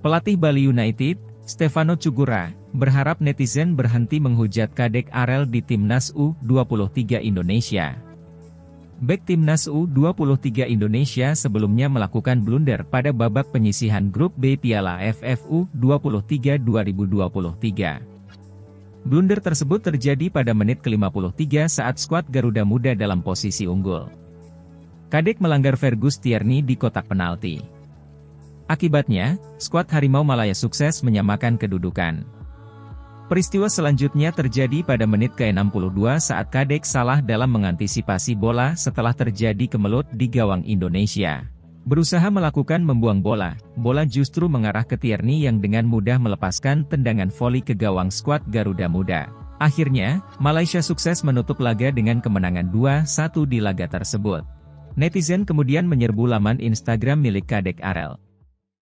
Pelatih Bali United, Stefano Cugura, berharap netizen berhenti menghujat Kadek Arel di Timnas U23 Indonesia. Bek Timnas U23 Indonesia sebelumnya melakukan blunder pada babak penyisihan grup B Piala AFF U23 2023. Blunder tersebut terjadi pada menit ke-53 saat skuad Garuda Muda dalam posisi unggul. Kadek melanggar Fergus Tierney di kotak penalti. Akibatnya, skuad Harimau Malaya sukses menyamakan kedudukan. Peristiwa selanjutnya terjadi pada menit ke-62 saat Kadek salah dalam mengantisipasi bola setelah terjadi kemelut di gawang Indonesia. Berusaha melakukan membuang bola, bola justru mengarah ke Tierney yang dengan mudah melepaskan tendangan voli ke gawang skuad Garuda Muda. Akhirnya, Malaysia sukses menutup laga dengan kemenangan 2-1 di laga tersebut. Netizen kemudian menyerbu laman Instagram milik Kadek Arel.